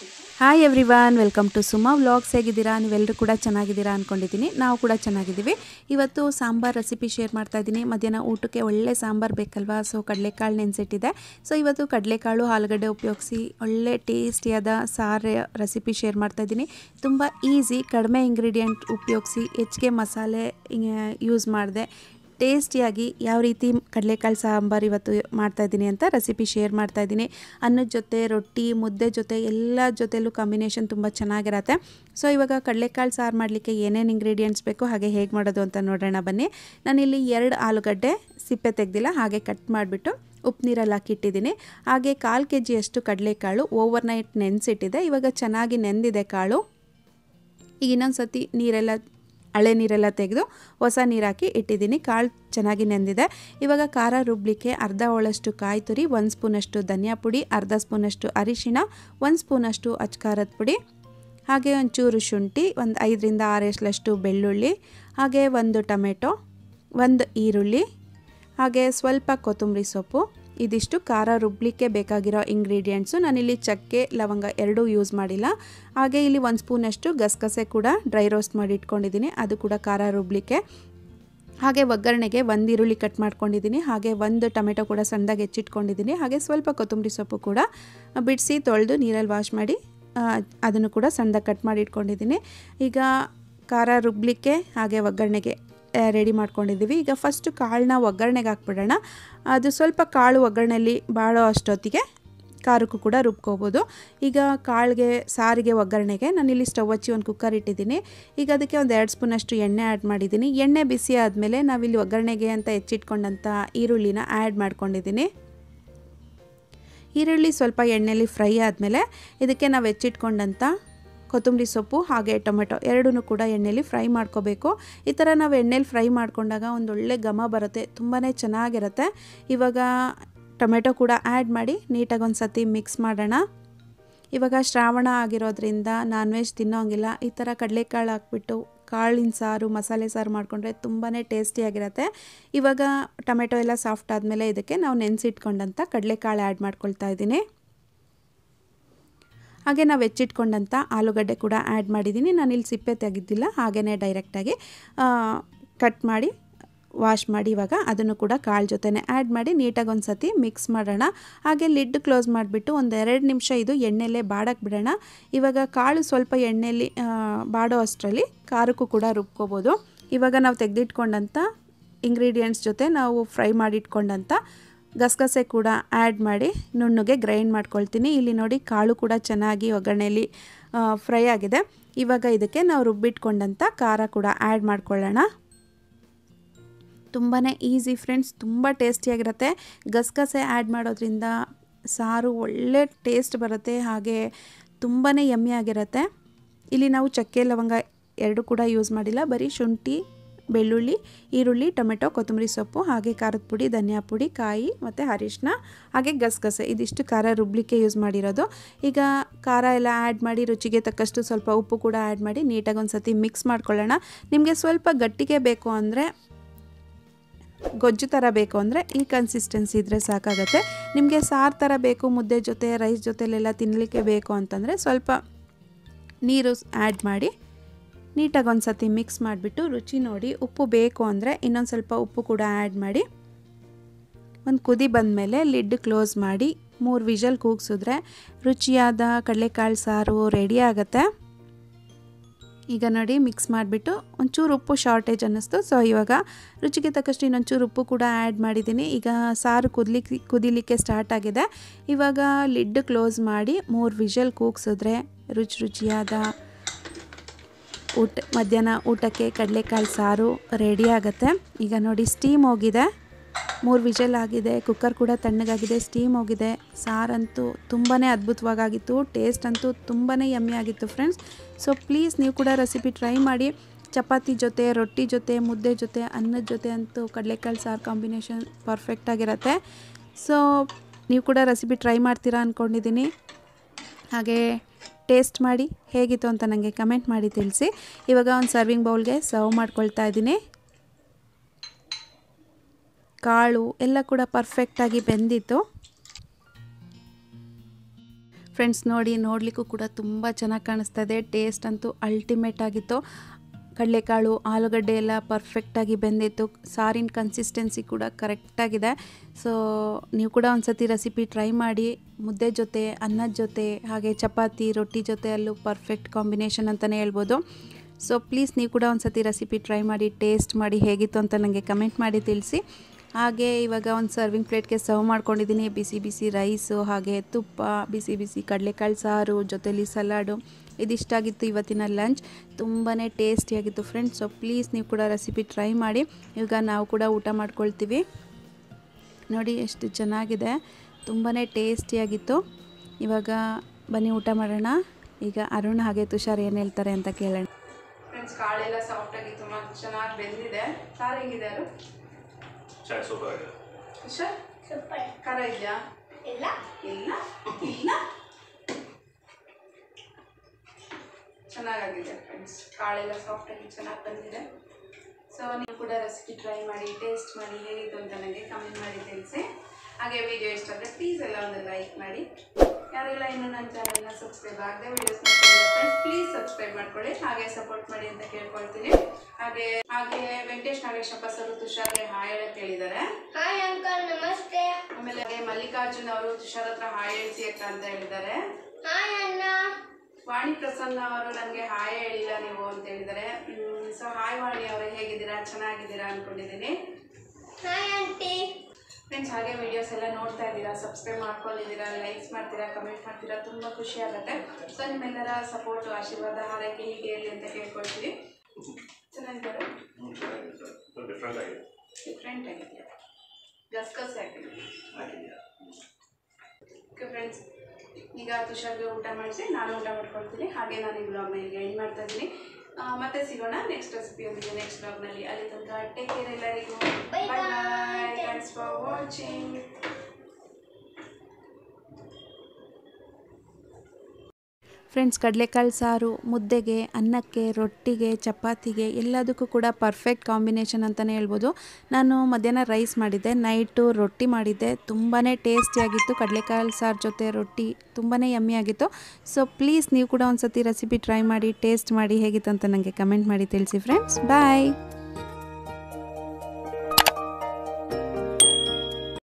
Hi everyone, welcome to Suma vlogs. ಹೇಗಿದ್ದೀರಾ? ನೀವೆಲ್ಲರೂ ಕೂಡ ಚೆನ್ನಾಗಿದ್ದೀರಾ ಅಂದ್ಕೊಂಡಿದ್ದೀನಿ. ನಾವು ಕೂಡ ಚೆನ್ನಾಗಿದ್ದೀವಿ. ಇವತ್ತು ಸಾಂಬಾರ್ ರೆಸಿಪಿ ಶೇರ್ ಮಾಡ್ತಾ ಇದ್ದೀನಿ. ಮಧ್ಯಾಹ್ನ ಊಟಕ್ಕೆ ಒಳ್ಳೆ ಸಾಂಬಾರ್ ಬೇಕಲ್ವಾ, ಸೊ ಕಡಲೆಕಾಳು ನೆನೆಸಿಟ್ಟಿದೆ. ಸೊ ಇವತ್ತು ಕಡಲೆಕಾಳು ಆಲೂಗಡ್ಡೆ ಉಪಯೋಗಿಸಿ ಒಳ್ಳೆ ಟೇಸ್ಟಿಯಾದ ಸಾರು ರೆಸಿಪಿ ಶೇರ್ ಮಾಡ್ತಾ ಇದ್ದೀನಿ. ತುಂಬ ಈಸಿ, ಕಡಿಮೆ ಇಂಗ್ರೀಡಿಯೆಂಟ್ ಉಪಯೋಗಿಸಿ ಹೆಚ್ಚಿಗೆ ಮಸಾಲೆ ಯೂಸ್ ಮಾಡಿದೆ ಟೇಸ್ಟಿಯಾಗಿ ಯಾವ ರೀತಿ ಕಡಲೆಕಾಳು ಸಾಂಬಾರು ಇವತ್ತು ಮಾಡ್ತಾಯಿದ್ದೀನಿ ಅಂತ ರೆಸಿಪಿ ಶೇರ್ ಮಾಡ್ತಾಯಿದ್ದೀನಿ. ಅನ್ನದ ಜೊತೆ, ರೊಟ್ಟಿ, ಮುದ್ದೆ ಜೊತೆ ಎಲ್ಲ ಜೊತೆಲೂ ಕಾಂಬಿನೇಷನ್ ತುಂಬ ಚೆನ್ನಾಗಿರತ್ತೆ. ಸೊ ಇವಾಗ ಕಡಲೆಕಾಳು ಸಾರು ಮಾಡಲಿಕ್ಕೆ ಏನೇನು ಇಂಗ್ರೀಡಿಯೆಂಟ್ಸ್ ಬೇಕು ಹಾಗೆ ಹೇಗೆ ಮಾಡೋದು ಅಂತ ನೋಡೋಣ ಬನ್ನಿ. ನಾನಿಲ್ಲಿ 2 ಆಲೂಗಡ್ಡೆ ಸಿಪ್ಪೆ ತೆಗೆದಿಲ್ಲ, ಹಾಗೆ ಕಟ್ ಮಾಡಿಬಿಟ್ಟು ಉಪ್ಪು ನೀರಲ್ಲಿ ಹಾಕಿಟ್ಟಿದ್ದೀನಿ. ಹಾಗೆ 1/4 kg ಕಡಲೆಕಾಳು ಓವರ್ನೈಟ್ ನೆನೆಸಿಟ್ಟಿದೆ. ಇವಾಗ ಚೆನ್ನಾಗಿ ನೆಂದಿದೆ ಕಾಳು. ಈಗ ಇನ್ನೊಂದು ಸತಿ ಹಳೆ ನೀರೆಲ್ಲ ತೆಗೆದು ಹೊಸ ನೀರು ಹಾಕಿ ಇಟ್ಟಿದ್ದೀನಿ. ಕಾಳು ಚೆನ್ನಾಗಿ ನೆಂದಿದೆ. ಇವಾಗ ಖಾರ ರುಬ್ಬಲಿಕ್ಕೆ ಅರ್ಧ ಹೋಳಷ್ಟು ಕಾಯಿ ತುರಿ, 1 ಸ್ಪೂನಷ್ಟು ಧನಿಯಾ ಪುಡಿ, ಅರ್ಧ ಸ್ಪೂನಷ್ಟು ಅರಿಶಿಣ, 1 ಸ್ಪೂನಷ್ಟು ಅಚ್ಕಾರದ ಪುಡಿ, ಹಾಗೆ ಒಂಚೂರು ಶುಂಠಿ, ಒಂದು 5ರಿಂದ 6 ಎಸಳಷ್ಟು ಬೆಳ್ಳುಳ್ಳಿ, ಹಾಗೆ 1 ಟೊಮೆಟೊ, 1 ಈರುಳ್ಳಿ, ಹಾಗೆ ಸ್ವಲ್ಪ ಕೊತ್ತಂಬರಿ ಸೊಪ್ಪು. ಇದಿಷ್ಟು ಖಾರ ರುಬ್ಬಲಿಕ್ಕೆ ಬೇಕಾಗಿರೋ ಇಂಗ್ರೀಡಿಯೆಂಟ್ಸು. ನಾನಿಲ್ಲಿ ಚಕ್ಕೆ, ಲವಂಗ ಎರಡೂ ಯೂಸ್ ಮಾಡಿಲ್ಲ. ಹಾಗೆ ಇಲ್ಲಿ 1 ಸ್ಪೂನಷ್ಟು ಗಸಗಸೆ ಕೂಡ ಡ್ರೈ ರೋಸ್ಟ್ ಮಾಡಿ ಇಟ್ಕೊಂಡಿದ್ದೀನಿ, ಅದು ಕೂಡ ಖಾರ ರುಬ್ಬಲಿಕ್ಕೆ. ಹಾಗೆ ಒಗ್ಗರಣೆಗೆ 1 ಈರುಳ್ಳಿ ಕಟ್ ಮಾಡ್ಕೊಂಡಿದ್ದೀನಿ, ಹಾಗೆ 1 ಟೊಮೆಟೊ ಕೂಡ ಸಣ್ಣದಾಗಿ ಹೆಚ್ಚಿಟ್ಕೊಂಡಿದ್ದೀನಿ, ಹಾಗೆ ಸ್ವಲ್ಪ ಕೊತ್ತಂಬರಿ ಸೊಪ್ಪು ಕೂಡ ಬಿಡಿಸಿ ತೊಳೆದು ನೀರಲ್ಲಿ ವಾಶ್ ಮಾಡಿ ಅದನ್ನು ಕೂಡ ಸಣ್ಣದಾಗಿ ಕಟ್ ಮಾಡಿ ಇಟ್ಕೊಂಡಿದ್ದೀನಿ. ಈಗ ಖಾರ ರುಬ್ಬಲಿಕ್ಕೆ ಹಾಗೆ ಒಗ್ಗರಣೆಗೆ ರೆಡಿ ಮಾಡ್ಕೊಂಡಿದ್ದೀವಿ. ಈಗ ಫಸ್ಟು ಕಾಳನ್ನ ಒಗ್ಗರಣೆಗೆ ಹಾಕ್ಬಿಡೋಣ. ಅದು ಸ್ವಲ್ಪ ಕಾಳು ಒಗ್ಗರಣೆಯಲ್ಲಿ ಬಾಳೋ ಅಷ್ಟೊತ್ತಿಗೆ ಖಾರಕ್ಕೂ ಕೂಡ ರುಬ್ಕೋಬೋದು. ಈಗ ಕಾಳಿಗೆ, ಸಾರಿಗೆ, ಒಗ್ಗರಣೆಗೆ ನಾನಿಲ್ಲಿ ಸ್ಟವ್ ಹಚ್ಚಿ ಒಂದು ಕುಕ್ಕರ್ ಇಟ್ಟಿದ್ದೀನಿ. ಈಗ ಅದಕ್ಕೆ ಒಂದು 2 ಸ್ಪೂನಷ್ಟು ಎಣ್ಣೆ ಆ್ಯಡ್ ಮಾಡಿದ್ದೀನಿ. ಎಣ್ಣೆ ಬಿಸಿ ಆದಮೇಲೆ ನಾವಿಲ್ಲಿ ಒಗ್ಗರಣೆಗೆ ಅಂತ ಹೆಚ್ಚಿಟ್ಕೊಂಡಂಥ ಈರುಳ್ಳಿನ ಆ್ಯಡ್ ಮಾಡ್ಕೊಂಡಿದ್ದೀನಿ. ಈರುಳ್ಳಿ ಸ್ವಲ್ಪ ಎಣ್ಣೆಯಲ್ಲಿ ಫ್ರೈ ಆದಮೇಲೆ ಇದಕ್ಕೆ ನಾವು ಹೆಚ್ಚಿಟ್ಕೊಂಡಂಥ ಕೊತ್ತಂಬರಿ ಸೊಪ್ಪು ಹಾಗೆ ಟೊಮೆಟೊ ಎರಡೂ ಕೂಡ ಎಣ್ಣೆಯಲ್ಲಿ ಫ್ರೈ ಮಾಡ್ಕೋಬೇಕು. ಈ ಥರ ನಾವು ಎಣ್ಣೆಲಿ ಫ್ರೈ ಮಾಡ್ಕೊಂಡಾಗ ಒಂದೊಳ್ಳೆ ಘಮ ಬರುತ್ತೆ, ತುಂಬಾ ಚೆನ್ನಾಗಿರುತ್ತೆ. ಇವಾಗ ಟೊಮೆಟೊ ಕೂಡ ಆ್ಯಡ್ ಮಾಡಿ ನೀಟಾಗಿ ಒಂದು ಸತಿ ಮಿಕ್ಸ್ ಮಾಡೋಣ. ಇವಾಗ ಶ್ರಾವಣ ಆಗಿರೋದ್ರಿಂದ ನಾನ್ ವೆಜ್ ತಿನ್ನೋಂಗಿಲ್ಲ. ಈ ಥರ ಕಡಲೆಕಾಳು ಹಾಕ್ಬಿಟ್ಟು ಕಾಳಿನ ಸಾರು, ಮಸಾಲೆ ಸಾರು ಮಾಡಿಕೊಂಡ್ರೆ ತುಂಬಾ ಟೇಸ್ಟಿಯಾಗಿರುತ್ತೆ. ಇವಾಗ ಟೊಮೆಟೊ ಎಲ್ಲ ಸಾಫ್ಟ್ ಆದಮೇಲೆ ಇದಕ್ಕೆ ನಾವು ನೆನೆಸಿಟ್ಕೊಂಡಂಥ ಕಡಲೆಕಾಳು ಆ್ಯಡ್ ಮಾಡ್ಕೊಳ್ತಾ ಇದ್ದೀನಿ. ಹಾಗೆ ನಾವು ಹೆಚ್ಚಿಟ್ಕೊಂಡಂಥ ಆಲೂಗಡ್ಡೆ ಕೂಡ ಆ್ಯಡ್ ಮಾಡಿದ್ದೀನಿ. ನಾನಿಲ್ಲಿ ಸಿಪ್ಪೆ ತೆಗೆದಿಲ್ಲ, ಹಾಗೆಯೇ ಡೈರೆಕ್ಟಾಗಿ ಕಟ್ ಮಾಡಿ ವಾಶ್ ಮಾಡಿ ಇವಾಗ ಅದನ್ನು ಕೂಡ ಕಾಳು ಜೊತೆನೇ ಆ್ಯಡ್ ಮಾಡಿ ನೀಟಾಗಿ ಒಂದು ಸತಿ ಮಿಕ್ಸ್ ಮಾಡೋಣ. ಹಾಗೆ ಲಿಡ್ ಕ್ಲೋಸ್ ಮಾಡಿಬಿಟ್ಟು ಒಂದು 2 ನಿಮಿಷ ಇದು ಎಣ್ಣೆಯಲ್ಲೇ ಬಾಡಕ್ಕೆ ಬಿಡೋಣ. ಇವಾಗ ಕಾಳು ಸ್ವಲ್ಪ ಎಣ್ಣೆಯಲ್ಲಿ ಬಾಡೋ ಅಷ್ಟರಲ್ಲಿ ಖಾರಕ್ಕೂ ಕೂಡ ರುಬ್ಕೋಬೋದು. ಇವಾಗ ನಾವು ತೆಗೆದಿಟ್ಕೊಂಡಂಥ ಇಂಗ್ರೀಡಿಯೆಂಟ್ಸ್ ಜೊತೆ ನಾವು ಫ್ರೈ ಮಾಡಿಟ್ಕೊಂಡಂಥ ಗಸಗಸೆ ಕೂಡ ಆ್ಯಡ್ ಮಾಡಿ ನುಣ್ಣಗೆ ಗ್ರೈಂಡ್ ಮಾಡ್ಕೊಳ್ತೀನಿ. ಇಲ್ಲಿ ನೋಡಿ ಕಾಳು ಕೂಡ ಚೆನ್ನಾಗಿ ಒಗ್ಗರಣೆಯಲ್ಲಿ ಫ್ರೈ ಆಗಿದೆ. ಇವಾಗ ಇದಕ್ಕೆ ನಾವು ರುಬ್ಬಿಟ್ಕೊಂಡಂಥ ಖಾರ ಕೂಡ ಆ್ಯಡ್ ಮಾಡ್ಕೊಳ್ಳೋಣ. ತುಂಬಾ ಈಸಿ ಫ್ರೆಂಡ್ಸ್, ತುಂಬ ಟೇಸ್ಟಿಯಾಗಿರುತ್ತೆ. ಗಸಗಸೆ ಆ್ಯಡ್ ಮಾಡೋದ್ರಿಂದ ಸಾರು ಒಳ್ಳೆ ಟೇಸ್ಟ್ ಬರುತ್ತೆ, ಹಾಗೆ ತುಂಬಾ ಯಮ್ಮಿಯಾಗಿರುತ್ತೆ. ಇಲ್ಲಿ ನಾವು ಚಕ್ಕೆ, ಲವಂಗ ಎರಡೂ ಕೂಡ ಯೂಸ್ ಮಾಡಿಲ್ಲ, ಬರೀ ಶುಂಠಿ, ಬೆಳ್ಳುಳ್ಳಿ, ಈರುಳ್ಳಿ, ಟೊಮೆಟೊ, ಕೊತ್ತಂಬರಿ ಸೊಪ್ಪು, ಹಾಗೆ ಖಾರದ ಪುಡಿ, ಧನಿಯಾ ಪುಡಿ, ಕಾಯಿ ಮತ್ತು ಅರಿಶಿನ, ಹಾಗೆ ಗಸಗಸೆ ಇದಿಷ್ಟು ಖಾರ ರುಬ್ಬಲಿಕ್ಕೆ ಯೂಸ್ ಮಾಡಿರೋದು. ಈಗ ಖಾರ ಎಲ್ಲ ಆ್ಯಡ್ ಮಾಡಿ ರುಚಿಗೆ ತಕ್ಕಷ್ಟು ಸ್ವಲ್ಪ ಉಪ್ಪು ಕೂಡ ಆ್ಯಡ್ ಮಾಡಿ ನೀಟಾಗಿ ಒಂದು ಸತಿ ಮಿಕ್ಸ್ ಮಾಡ್ಕೊಳ್ಳೋಣ. ನಿಮಗೆ ಸ್ವಲ್ಪ ಗಟ್ಟಿಗೆ ಬೇಕು ಅಂದರೆ, ಗೊಜ್ಜು ಥರ ಬೇಕು ಅಂದರೆ ಈ ಕನ್ಸಿಸ್ಟೆನ್ಸಿ ಇದ್ದರೆ ಸಾಕಾಗುತ್ತೆ. ನಿಮಗೆ ಸಾರು ಥರ ಬೇಕು, ಮುದ್ದೆ ಜೊತೆ, ರೈಸ್ ಜೊತೆಲೆಲ್ಲ ತಿನ್ನಲಿಕ್ಕೆ ಬೇಕು ಅಂತಂದರೆ ಸ್ವಲ್ಪ ನೀರು ಆ್ಯಡ್ ಮಾಡಿ ನೀಟಾಗಿ ಒಂದು ಸತಿ ಮಿಕ್ಸ್ ಮಾಡಿಬಿಟ್ಟು ರುಚಿ ನೋಡಿ. ಉಪ್ಪು ಬೇಕು ಅಂದರೆ ಇನ್ನೊಂದು ಸ್ವಲ್ಪ ಉಪ್ಪು ಕೂಡ ಆ್ಯಡ್ ಮಾಡಿ ಒಂದು ಕುದಿ ಬಂದಮೇಲೆ ಲಿಡ್ ಕ್ಲೋಸ್ ಮಾಡಿ 3 ವಿಷಲ್ ಕೂಗಿಸಿದ್ರೆ ರುಚಿಯಾದ ಕಡಲೆಕಾಳು ಸಾರು ರೆಡಿ ಆಗುತ್ತೆ. ಈಗ ನೋಡಿ ಮಿಕ್ಸ್ ಮಾಡಿಬಿಟ್ಟು ಒಂಚೂರು ಉಪ್ಪು ಶಾರ್ಟೇಜ್ ಅನ್ನಿಸ್ತು, ಸೊ ಇವಾಗ ರುಚಿಗೆ ತಕ್ಕಷ್ಟು ಇನ್ನೊಂಚೂರು ಉಪ್ಪು ಕೂಡ ಆ್ಯಡ್ ಮಾಡಿದ್ದೀನಿ. ಈಗ ಸಾರು ಕುದಿಲಿಕ್ಕೆ ಸ್ಟಾರ್ಟ್ ಆಗಿದೆ. ಇವಾಗ ಲಿಡ್ ಕ್ಲೋಸ್ ಮಾಡಿ 3 ವಿಷಲ್ ಕೂಗಿಸಿದ್ರೆ ರುಚಿಯಾದ ಮಧ್ಯಾಹ್ನ ಊಟಕ್ಕೆ ಕಡಲೆಕಾಳು ಸಾರು ರೆಡಿ ಆಗುತ್ತೆ. ಈಗ ನೋಡಿ ಸ್ಟೀಮ್ ಹೋಗಿದೆ, 3 ವಿಷಲ್ ಆಗಿದೆ, ಕುಕ್ಕರ್ ಕೂಡ ತಣ್ಣಗಾಗಿದೆ, ಸ್ಟೀಮ್ ಹೋಗಿದೆ. ಸಾರಂತೂ ತುಂಬಾ ಅದ್ಭುತವಾಗಿತ್ತು, ಟೇಸ್ಟ್ ಅಂತೂ ತುಂಬಾ ಯಮ್ಮಿ ಆಗಿತ್ತು ಫ್ರೆಂಡ್ಸ್. ಸೊ ಪ್ಲೀಸ್ ನೀವು ಕೂಡ ರೆಸಿಪಿ ಟ್ರೈ ಮಾಡಿ. ಚಪಾತಿ ಜೊತೆ, ರೊಟ್ಟಿ ಜೊತೆ, ಮುದ್ದೆ ಜೊತೆ, ಅನ್ನದ ಜೊತೆ ಅಂತೂ ಕಡಲೆಕಾಳು ಸಾರು ಕಾಂಬಿನೇಷನ್ ಪರ್ಫೆಕ್ಟಾಗಿರುತ್ತೆ. ಸೊ ನೀವು ಕೂಡ ರೆಸಿಪಿ ಟ್ರೈ ಮಾಡ್ತೀರಾ ಅಂದ್ಕೊಂಡಿದ್ದೀನಿ. ಹಾಗೆ ಟೇಸ್ಟ್ ಮಾಡಿ ಹೇಗಿತ್ತು ಅಂತ ನನಗೆ ಕಮೆಂಟ್ ಮಾಡಿ ತಿಳಿಸಿ. ಇವಾಗ ಒಂದು ಸರ್ವಿಂಗ್ ಬೌಲ್ಗೆ ಸರ್ವ್ ಮಾಡ್ಕೊಳ್ತಾ ಇದ್ದೀನಿ. ಕಾಳು ಎಲ್ಲ ಕೂಡ ಪರ್ಫೆಕ್ಟಾಗಿ ಬೆಂದಿತ್ತು. ಫ್ರೆಂಡ್ಸ್ ನೋಡಿ, ನೋಡಲಿಕ್ಕೂ ಕೂಡ ತುಂಬ ಚೆನ್ನಾಗಿ ಕಾಣಿಸ್ತಾ ಇದೆ. ಟೇಸ್ಟ್ ಅಂತೂ ಅಲ್ಟಿಮೇಟ್ ಆಗಿತ್ತು. ಕಡಲೆಕಾಳು ಆಲೂಗಡ್ಡೆ ಎಲ್ಲ ಪರ್ಫೆಕ್ಟಾಗಿ ಬೆಂದಿತ್ತು. ಸಾರಿನ ಕನ್ಸಿಸ್ಟೆನ್ಸಿ ಕೂಡ ಕರೆಕ್ಟಾಗಿದೆ. ಸೊ ನೀವು ಕೂಡ ಒಂದು ಸತಿ ರೆಸಿಪಿ ಟ್ರೈ ಮಾಡಿ. ಮುದ್ದೆ ಜೊತೆ, ಅನ್ನದ ಜೊತೆ, ಹಾಗೆ ಚಪಾತಿ ರೊಟ್ಟಿ ಜೊತೆ ಅಲ್ಲೂ ಪರ್ಫೆಕ್ಟ್ ಕಾಂಬಿನೇಷನ್ ಅಂತಲೇ ಹೇಳ್ಬೋದು. ಸೊ ಪ್ಲೀಸ್ ನೀವು ಕೂಡ ಒಂದು ಸತಿ ರೆಸಿಪಿ ಟ್ರೈ ಮಾಡಿ, ಟೇಸ್ಟ್ ಮಾಡಿ ಹೇಗಿತ್ತು ಅಂತ ನನಗೆ ಕಮೆಂಟ್ ಮಾಡಿ ತಿಳಿಸಿ. ಹಾಗೆ ಇವಾಗ ಒಂದು ಸರ್ವಿಂಗ್ ಪ್ಲೇಟ್ಗೆ ಸರ್ವ್ ಮಾಡ್ಕೊಂಡಿದ್ದೀನಿ. ಬಿಸಿ ಬಿಸಿ ರೈಸು, ಹಾಗೆ ತುಪ್ಪ, ಬಿಸಿ ಬಿಸಿ ಕಡಲೆಕಾಳು ಸಾರು, ಜೊತೆಲಿ ಸಲಾಡು. ಇದಿಷ್ಟಾಗಿತ್ತು ಇವತ್ತಿನ ಲಂಚ್. ತುಂಬಾ ಟೇಸ್ಟಿಯಾಗಿತ್ತು ಫ್ರೆಂಡ್ಸ್. ಸೊ ಪ್ಲೀಸ್ ನೀವು ಕೂಡ ರೆಸಿಪಿ ಟ್ರೈ ಮಾಡಿ. ಇವಾಗ ನಾವು ಕೂಡ ಊಟ ಮಾಡ್ಕೊಳ್ತೀವಿ. ನೋಡಿ ಎಷ್ಟು ಚೆನ್ನಾಗಿದೆ, ತುಂಬಾ ಟೇಸ್ಟಿಯಾಗಿತ್ತು. ಇವಾಗ ಬನ್ನಿ ಊಟ ಮಾಡೋಣ. ಈಗ ಅರುಣ್ ಹಾಗೆ ತುಷಾರ್ ಏನು ಹೇಳ್ತಾರೆ ಅಂತ ಕೇಳೋಣ. ಫ್ರೆಂಡ್ಸ್, ಕಾಳೆಲ್ಲ ಸಾಫ್ಟಾಗಿ ತುಂಬ ಚೆನ್ನಾಗಿ ಬೆಂದಿದೆ. ಸಾರು ಹೆಂಗಿದೆ ಅರು? ಸೂಪರ್ ಆಗಿದೆ. ತುಷಾರ್, ಖಾರ ಇದೆಯಾ? ಇಲ್ಲ ಇಲ್ಲ ಇಲ್ಲ, ಚೆನ್ನಾಗಾಗಿದೆ ಫ್ರೆಂಡ್ಸ್. ಕಾಳೆಲ್ಲ ಸಾಫ್ಟಾಗಿ ಚೆನ್ನಾಗಿ ಬಂದಿದೆ. ಸೊ ನೀವು ಕೂಡ ರೆಸಿಪಿ ಟ್ರೈ ಮಾಡಿ, ಟೇಸ್ಟ್ ಮಾಡಿ, ಹೇಗಿತ್ತು ಅಂತ ನನಗೆ ಕಮೆಂಟ್ ಮಾಡಿ ತಿಳಿಸಿ. ಹಾಗೆ ವಿಡಿಯೋ ಇಷ್ಟ ಆದರೆ ಪ್ಲೀಸ್ ಎಲ್ಲ ಒಂದು ಲೈಕ್ ಮಾಡಿ. ಯಾರೆಲ್ಲ ಇನ್ನೂ ನನ್ನ ಚಾನಲ್ನ ಸಬ್ಸ್ಕ್ರೈಬ್ ಆಗದೆ ವಿಡಿಯೋಸ್ ನೋಡ್ತಿದ್ದಾರೆ ಫ್ರೆಂಡ್ಸ್, ಪ್ಲೀಸ್ ಸಬ್ಸ್ಕ್ರೈಬ್ ಮಾಡ್ಕೊಳ್ಳಿ, ಹಾಗೆ ಸಪೋರ್ಟ್ ಮಾಡಿ ಅಂತ ಕೇಳ್ಕೊಳ್ತೀನಿ. ಹಾಗೆ ವೆಂಕಟೇಶ್, ನಾಗೇಶಪ್ಪ, ಸರು, ತುಷಾರ್ಗೆ ಹಾಯ್ ಹೇಳಕ್ಕೆ ಹೇಳಿದ್ದಾರೆ. ಹಾಯ್ ಅಂಕಲ್, ನಮಸ್ತೆ. ಆಮೇಲೆ ಮಲ್ಲಿಕಾರ್ಜುನ್ ಅವರು ತುಷಾರ್ ಹತ್ರ ಹಾಯ್ ಹೇಳ್ಸಿ ಅಕ್ಕ ಅಂತ ಹೇಳಿದ್ದಾರೆ. ಹಾಯ್ ಅಣ್ಣ. ವಾಣಿ ಪ್ರಸನ್ನ ಅವರು ನನಗೆ ಹಾಯ್ ಹೇಳಿಲ್ಲ ನೀವು ಅಂತ ಹೇಳಿದ್ದಾರೆ. ಸೊ ಹಾಯ್ ವಾಣಿ ಅವರೇ, ಹೇಗಿದ್ದೀರಾ? ಚೆನ್ನಾಗಿದ್ದೀರಾ ಅಂದ್ಕೊಂಡಿದ್ದೀನಿ. Hi aunty. ಫ್ರೆಂಡ್ಸ್, ಹಾಗೆ ವೀಡಿಯೋಸ್ ಎಲ್ಲ ನೋಡ್ತಾ ಇದ್ದೀರಾ, ಸಬ್ಸ್ಕ್ರೈಬ್ ಮಾಡ್ಕೊಂಡಿದ್ದೀರಾ, ಲೈಕ್ಸ್ ಮಾಡ್ತೀರಾ, ಕಮೆಂಟ್ ಮಾಡ್ತೀರಾ, ತುಂಬ ಖುಷಿ ಆಗುತ್ತೆ. ಸೊ ನಿಮ್ಮೆಲ್ಲರ ಸಪೋರ್ಟು, ಆಶೀರ್ವಾದ, ಹಾರೈಕೆ ಹೀಗೆ ಇರಲಿ ಅಂತ ಕೇಳ್ಕೊಳ್ತೀವಿ. ಚೆನ್ನಾಗಿದ್ದಾರೆ, ಡಿಫ್ರೆಂಟ್ ಆಗಿದೆಯಾ, ಗಸ್ಗಸ್ ಆಗಿದೆಯಾ? ಓಕೆ ಫ್ರೆಂಡ್ಸ್, ಈಗ ತುಷಾರ್ಗೆ ಊಟ ಮಾಡಿಸಿ ನಾನು ಊಟ ಮಾಡ್ಕೊಳ್ತೀನಿ. ಹಾಗೆ ನಾನು ಈ ಬ್ಲಾಗ್ನ ಈಗ ಎಂಡ್ ಮಾಡ್ತಾ ಇದ್ದೀನಿ. ಮತ್ತೆ ಸಿಗೋಣ ನೆಕ್ಸ್ಟ್ ರೆಸಿಪಿಯೊಂದಿಗೆ ನೆಕ್ಸ್ಟ್ ಬ್ಲಾಗ್ನಲ್ಲಿ. ಅಲ್ಲಿ ತನಕ ಟೇಕ್ ಕೇರ್ ಎಲ್ಲರಿಗೂ. Bye bye. Thanks for watching. Friends, ಕಡಲೆಕಾಳು ಸಾರು ಮುದ್ದೆಗೆ, ಅನ್ನಕ್ಕೆ, ರೊಟ್ಟಿಗೆ, ಚಪಾತಿಗೆ ಎಲ್ಲದಕ್ಕೂ ಕೂಡ ಪರ್ಫೆಕ್ಟ್ ಕಾಂಬಿನೇಷನ್ ಅಂತಲೇ ಹೇಳ್ಬೋದು. ನಾನು ಮಧ್ಯಾಹ್ನ ರೈಸ್ ಮಾಡಿದ್ದೆ, ನೈಟು ರೊಟ್ಟಿ ಮಾಡಿದ್ದೆ. ತುಂಬಾ ಟೇಸ್ಟಿಯಾಗಿತ್ತು. ಕಡಲೆಕಾಳು ಸಾರು ಜೊತೆ ರೊಟ್ಟಿ ತುಂಬಾ ಯಮ್ಮಿಯಾಗಿತ್ತು. ಸೊ ಪ್ಲೀಸ್ ನೀವು ಕೂಡ ಒಂದು ಸತಿ ರೆಸಿಪಿ ಟ್ರೈ ಮಾಡಿ, ಟೇಸ್ಟ್ ಮಾಡಿ, ಹೇಗಿತ್ತು ಅಂತ ನನಗೆ ಕಮೆಂಟ್ ಮಾಡಿ ತಿಳಿಸಿ ಫ್ರೆಂಡ್ಸ್. ಬಾಯ್.